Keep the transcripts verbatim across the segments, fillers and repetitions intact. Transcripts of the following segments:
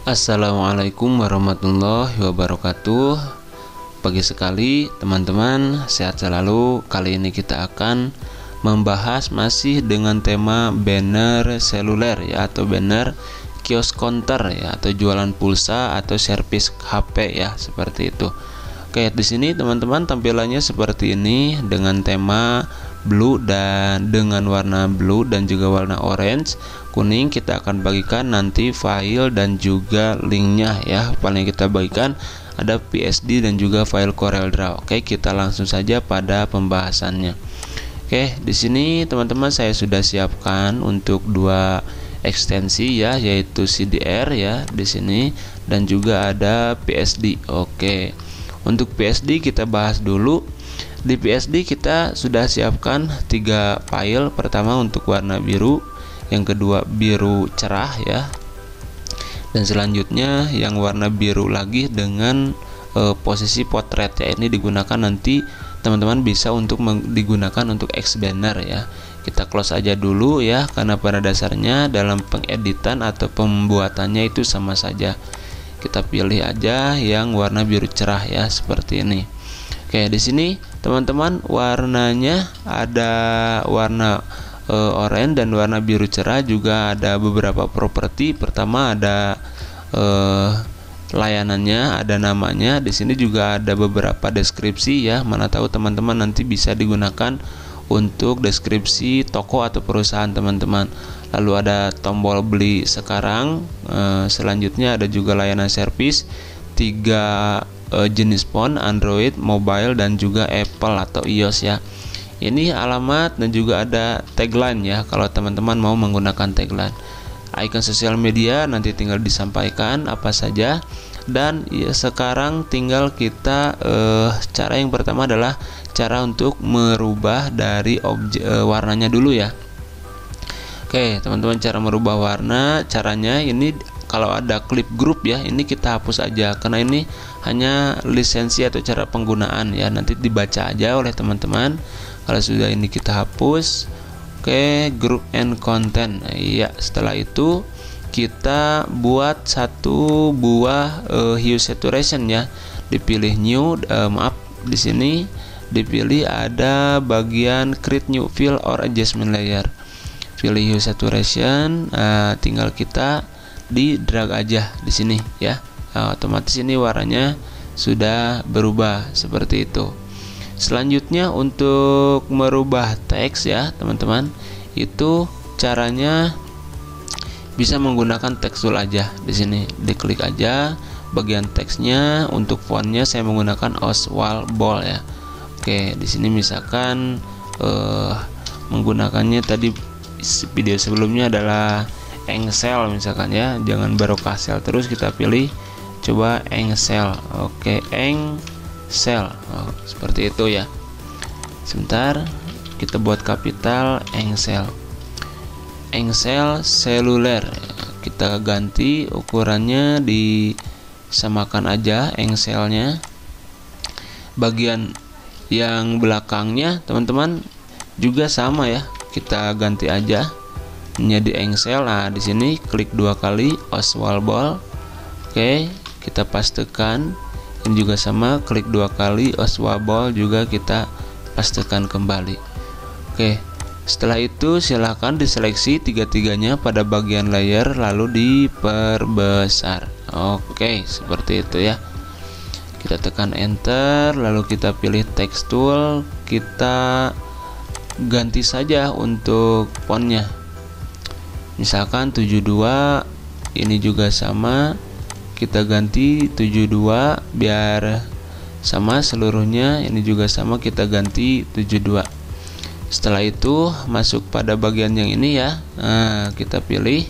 Assalamualaikum warahmatullahi wabarakatuh. Pagi sekali teman-teman, sehat selalu. Kali ini kita akan membahas masih dengan tema banner seluler ya, atau banner kios counter ya, atau jualan pulsa atau servis H P ya, seperti itu. Oke, di sini teman-teman tampilannya seperti ini dengan tema blue dan dengan warna blue dan juga warna orange, kuning. Kita akan bagikan nanti file dan juga linknya ya. Paling kita bagikan ada P S D dan juga file CorelDRAW. Oke, kita langsung saja pada pembahasannya. Oke, di sini teman-teman saya sudah siapkan untuk dua ekstensi ya, yaitu C D R ya di sini dan juga ada P S D. Oke. Untuk P S D kita bahas dulu. Di P S D kita sudah siapkan tiga file. Pertama untuk warna biru, yang kedua biru cerah ya, dan selanjutnya yang warna biru lagi dengan e, posisi potret ya. Ini digunakan nanti teman-teman bisa untuk digunakan untuk X banner ya. Kita close aja dulu ya, karena pada dasarnya dalam pengeditan atau pembuatannya itu sama saja. Kita pilih aja yang warna biru cerah ya, seperti ini. Oke, di sini teman-teman warnanya ada warna e, oranye dan warna biru cerah, juga ada beberapa properti. Pertama ada e, layanannya, ada namanya. Di sini juga ada beberapa deskripsi ya. Mana tahu teman-teman nanti bisa digunakan untuk deskripsi toko atau perusahaan teman-teman. Lalu ada tombol beli sekarang. E, selanjutnya ada juga layanan servis, tiga e, jenis phone, Android, mobile, dan juga Apple atau iOS ya. Ini alamat dan juga ada tagline ya, kalau teman-teman mau menggunakan tagline. Icon sosial media nanti tinggal disampaikan apa saja. Dan ya, sekarang tinggal kita eh, cara yang pertama adalah cara untuk merubah dari objek eh, warnanya dulu ya. Oke teman-teman, cara merubah warna, caranya ini kalau ada klip grup ya, ini kita hapus aja karena ini hanya lisensi atau cara penggunaan ya, nanti dibaca aja oleh teman-teman. Kalau sudah ini kita hapus. Oke, group and content. Nah, iya, setelah itu kita buat satu buah uh, hue saturation ya. Dipilih new, uh, maaf di sini dipilih ada bagian create new fill or adjustment layer. Pilih hue saturation, uh, tinggal kita di drag aja di sini ya. Nah, otomatis ini warnanya sudah berubah seperti itu. Selanjutnya untuk merubah teks ya teman-teman, itu caranya bisa menggunakan text tool aja. Di sini diklik aja bagian teksnya. Untuk fontnya saya menggunakan Oswald Bold ya. Oke, di sini misalkan eh, menggunakannya tadi video sebelumnya adalah Engsel misalkan ya, jangan Barokahsel terus, kita pilih coba Engsel. Oke, Engsel. Oh, seperti itu ya. Sebentar, kita buat kapital Engsel. Engsel seluler. Kita ganti ukurannya, disamakan aja Engselnya. Bagian yang belakangnya teman-teman juga sama ya. Kita ganti aja menjadi Engsel. Nah, di sini klik dua kali Oswald Bold. Oke, kita pastekan. Ini juga sama, klik dua kali Oswald Bold, juga kita pastekan kembali. Oke, setelah itu silahkan diseleksi tiga-tiganya pada bagian layer lalu diperbesar. Oke, seperti itu ya. Kita tekan enter, lalu kita pilih text tool, kita ganti saja untuk fontnya. Misalkan tujuh puluh dua, ini juga sama, kita ganti tujuh puluh dua biar sama seluruhnya. Ini juga sama, kita ganti tujuh puluh dua. Setelah itu masuk pada bagian yang ini ya. Nah, kita pilih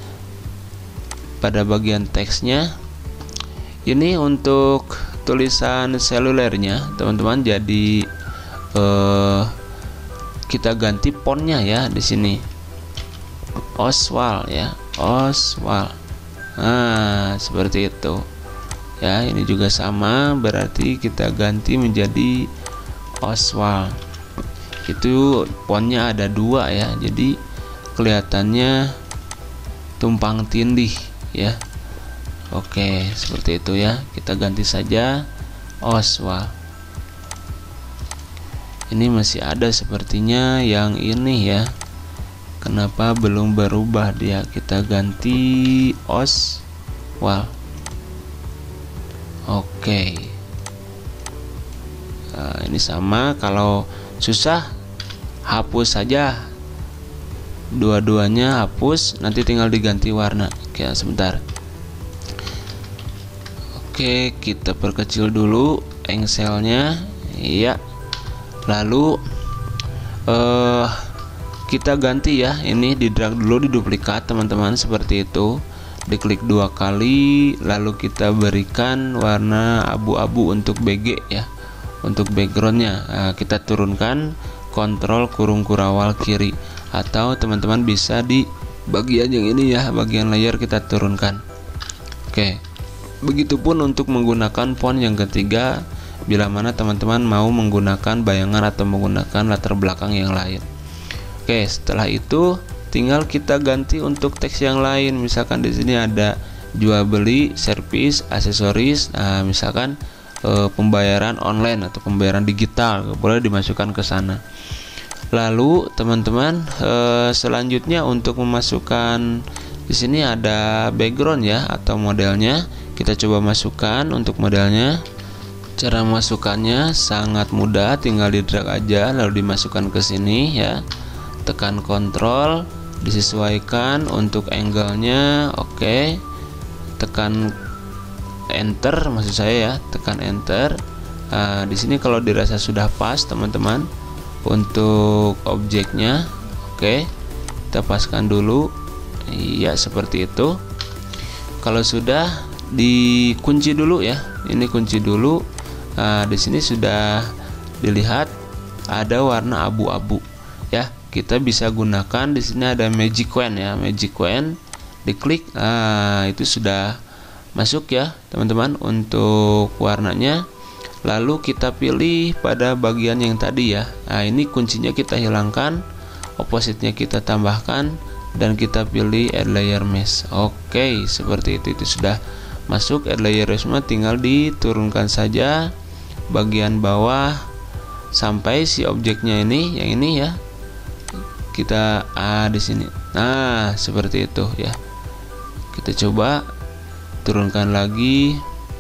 pada bagian teksnya. Ini untuk tulisan selulernya teman-teman, jadi eh, kita ganti fontnya ya di sini. Oswald ya, Oswald. Nah, seperti itu. Ya, ini juga sama, berarti kita ganti menjadi Oswald. Itu fontnya ada dua ya, jadi kelihatannya tumpang tindih ya. Oke, seperti itu ya. Kita ganti saja Oswald. Ini masih ada sepertinya yang ini ya. Kenapa belum berubah dia? Kita ganti Oswald. Oke. Nah, ini sama. Kalau susah, hapus saja. Dua-duanya hapus. Nanti tinggal diganti warna. Oke, sebentar. Oke, kita perkecil dulu engselnya. Iya. Lalu eh kita ganti ya, ini di drag dulu, di duplikat teman-teman, seperti itu. Diklik dua kali, lalu kita berikan warna abu-abu untuk B G ya, untuk backgroundnya. Nah, kita turunkan kontrol kurung kurawal kiri, atau teman-teman bisa di bagian yang ini ya, bagian layer kita turunkan. Oke, begitupun untuk menggunakan font yang ketiga, bila mana teman-teman mau menggunakan bayangan atau menggunakan latar belakang yang lain. Oke, setelah itu tinggal kita ganti untuk teks yang lain. Misalkan di sini ada jual beli, servis, aksesoris. Nah, misalkan e, pembayaran online atau pembayaran digital, boleh dimasukkan ke sana. Lalu teman-teman, e, selanjutnya untuk memasukkan, di sini ada background ya atau modelnya. Kita coba masukkan untuk modelnya. Cara masukkannya sangat mudah, tinggal di drag aja lalu dimasukkan ke sini ya. Tekan kontrol, disesuaikan untuk angle-nya. Oke. Tekan enter, maksud saya ya, tekan enter. Nah, di sini kalau dirasa sudah pas teman-teman untuk objeknya. Oke. Kita paskan dulu. Iya, seperti itu. Kalau sudah, dikunci dulu ya. Ini kunci dulu. Nah, di sini sudah dilihat ada warna abu-abu ya. Kita bisa gunakan di sini ada magic wand ya, magic wand, diklik. Nah, itu sudah masuk ya teman-teman untuk warnanya. Lalu kita pilih pada bagian yang tadi ya. Nah, ini kuncinya kita hilangkan, opposite-nya kita tambahkan, dan kita pilih add layer mesh. Oke, seperti itu. Itu sudah masuk add layer mesh, tinggal diturunkan saja bagian bawah sampai si objeknya ini, yang ini ya. Kita ah di sini. Nah, seperti itu ya. Kita coba turunkan lagi.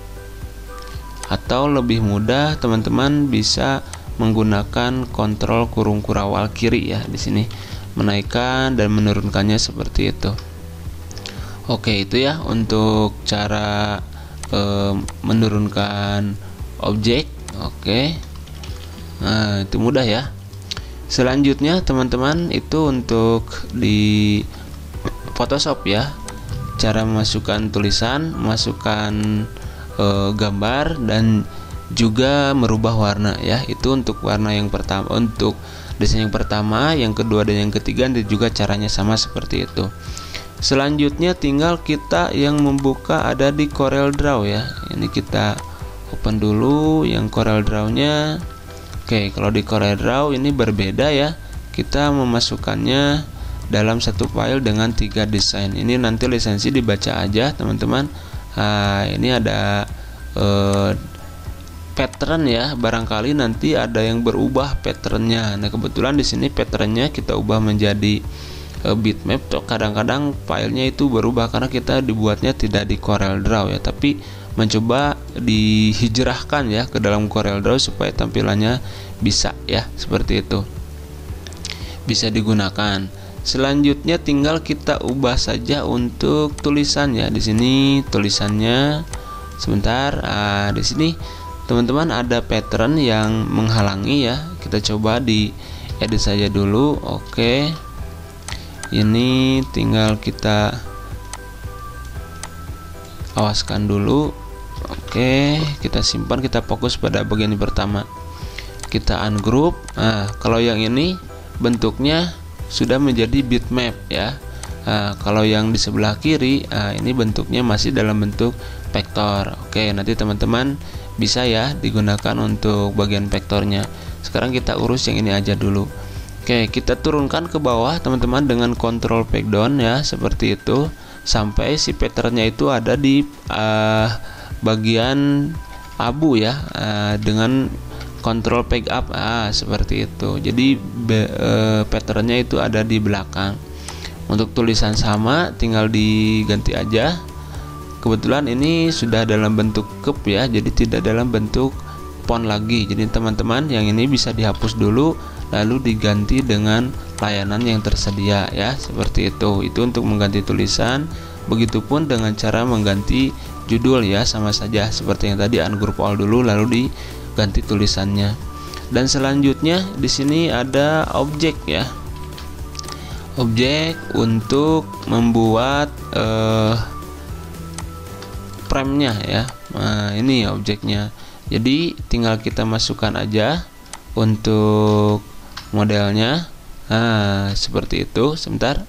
Atau lebih mudah teman-teman bisa menggunakan kontrol kurung kurawal kiri ya, di sini menaikkan dan menurunkannya seperti itu. Oke, itu ya untuk cara eh, menurunkan objek. Oke. Nah, itu mudah ya. Selanjutnya teman-teman, itu untuk di Photoshop ya. Cara memasukkan tulisan, memasukkan e, gambar, dan juga merubah warna ya. Itu untuk warna yang pertama, untuk desain yang pertama, yang kedua, dan yang ketiga, dan juga caranya sama seperti itu. Selanjutnya tinggal kita yang membuka ada di Corel Draw ya. Ini kita open dulu yang Corel Draw-nya. Oke, kalau di Corel Draw ini berbeda ya. Kita memasukkannya dalam satu file dengan tiga desain. Ini nanti lisensi dibaca aja teman-teman. Nah, ini ada eh, pattern ya. Barangkali nanti ada yang berubah patternnya. Nah, kebetulan di sini patternnya kita ubah menjadi eh, bitmap. Kadang-kadang filenya itu berubah karena kita dibuatnya tidak di Corel Draw ya, tapi mencoba dihijrahkan ya ke dalam Corel Draw supaya tampilannya bisa ya, seperti itu. Bisa digunakan. Selanjutnya tinggal kita ubah saja untuk tulisan ya. Di sini tulisannya sebentar. Ah, di sini teman-teman ada pattern yang menghalangi ya. Kita coba di edit saja dulu. Oke. Ini tinggal kita awaskan dulu. Oke, kita simpan, kita fokus pada bagian yang pertama. Kita ungroup. Nah, kalau yang ini bentuknya sudah menjadi bitmap ya. Nah, kalau yang di sebelah kiri, nah, ini bentuknya masih dalam bentuk vektor. Oke, nanti teman-teman bisa ya digunakan untuk bagian vektornya. Sekarang kita urus yang ini aja dulu. Oke, kita turunkan ke bawah teman-teman dengan kontrol backdown ya, seperti itu. sampai si patternnya itu ada di uh, bagian abu ya, uh, dengan control peg up, ah seperti itu. Jadi be, uh, patternnya itu ada di belakang. Untuk tulisan sama, tinggal diganti aja. Kebetulan ini sudah dalam bentuk cup ya, jadi tidak dalam bentuk font lagi. Jadi teman-teman yang ini bisa dihapus dulu, lalu diganti dengan layanan yang tersedia ya, seperti itu. Itu untuk mengganti tulisan. Begitupun dengan cara mengganti judul ya, sama saja seperti yang tadi, ungroup all dulu lalu diganti tulisannya. Dan selanjutnya di sini ada objek ya, objek untuk membuat eh, frame-nya ya. Nah, ini objeknya. Jadi tinggal kita masukkan aja untuk modelnya. Nah, seperti itu. Sebentar.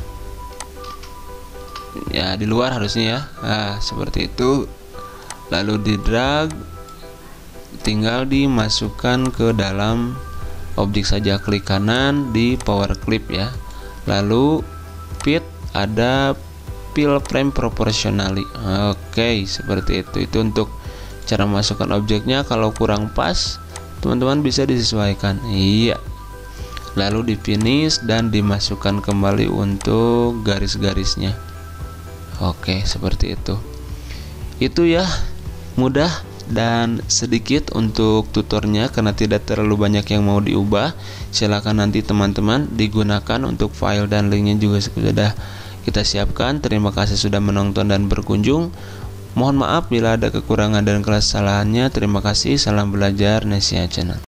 Ya, di luar harusnya ya. Nah, seperti itu. Lalu di drag, tinggal dimasukkan ke dalam objek saja. Klik kanan di power clip ya. Lalu fit, ada fill frame proportionally. Oke, seperti itu. Itu untuk cara masukkan objeknya. Kalau kurang pas, teman-teman bisa disesuaikan. Iya. Lalu di finish dan dimasukkan kembali untuk garis-garisnya. Oke, seperti itu. Itu ya, mudah dan sedikit untuk tutornya karena tidak terlalu banyak yang mau diubah. Silakan nanti teman-teman digunakan untuk file dan linknya juga sudah kita siapkan. Terima kasih sudah menonton dan berkunjung. Mohon maaf bila ada kekurangan dan kesalahannya. Terima kasih. Salam belajar Nesia Channel.